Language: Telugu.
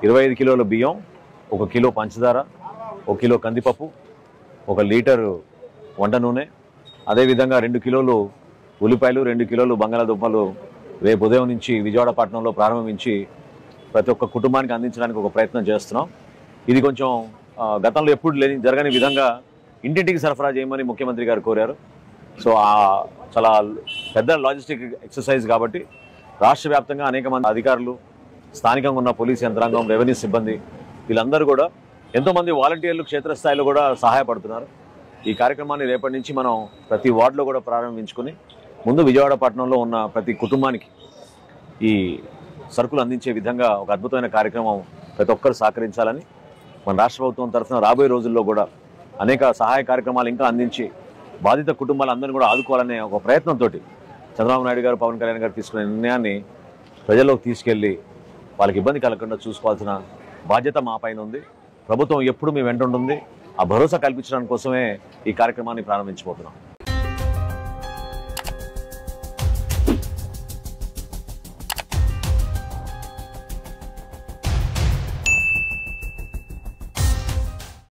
25 కిలోల బియ్యం, 1 కిలో పంచదార, 1 కిలో కందిపప్పు, 1 లీటరు వంట నూనె, అదేవిధంగా 2 కిలోలు ఉల్లిపాయలు, 2 కిలోలు బంగాళాదుంపలు రేపు ఉదయం నుంచి విజయవాడ పట్టణంలో ప్రారంభించి ప్రతి ఒక్క కుటుంబానికి అందించడానికి ఒక ప్రయత్నం చేస్తున్నాం. ఇది కొంచెం గతంలో ఎప్పుడు జరగని విధంగా ఇంటింటికి సరఫరా చేయమని ముఖ్యమంత్రి గారు కోరారు. సో చాలా పెద్ద లాజిస్టిక్ ఎక్సర్సైజ్ కాబట్టి రాష్ట్ర వ్యాప్తంగా అనేక మంది అధికారులు, స్థానికంగా ఉన్న పోలీస్ యంత్రాంగం, రెవెన్యూ సిబ్బంది వీళ్ళందరూ కూడా ఎంతోమంది వాలంటీర్లు క్షేత్రస్థాయిలో కూడా సహాయపడుతున్నారు. ఈ కార్యక్రమాన్ని రేపటి నుంచి మనం ప్రతి వార్డులో కూడా ప్రారంభించుకుని ముందు విజయవాడ పట్టణంలో ఉన్న ప్రతి కుటుంబానికి ఈ సరుకులు అందించే విధంగా ఒక అద్భుతమైన కార్యక్రమం ప్రతి ఒక్కరు సహకరించాలని మన రాష్ట్ర ప్రభుత్వం తరఫున రాబోయే రోజుల్లో కూడా అనేక సహాయ కార్యక్రమాలు ఇంకా అందించి బాధిత కుటుంబాలందరినీ కూడా ఆదుకోవాలనే ఒక ప్రయత్నంతో చంద్రబాబు నాయుడు గారు, పవన్ కళ్యాణ్ గారు తీసుకునే నిర్ణయాన్ని ప్రజల్లోకి తీసుకెళ్లి వాళ్ళకి ఇబ్బంది కలగకుండా చూసుకోవాల్సిన బాధ్యత మా పైన ఉంది. ప్రభుత్వం ఎప్పుడు మీ వెంట ఉంటుంది. ఆ భరోసా కల్పించడానికి కోసమే ఈ కార్యక్రమాన్ని ప్రారంభించబోతున్నాం.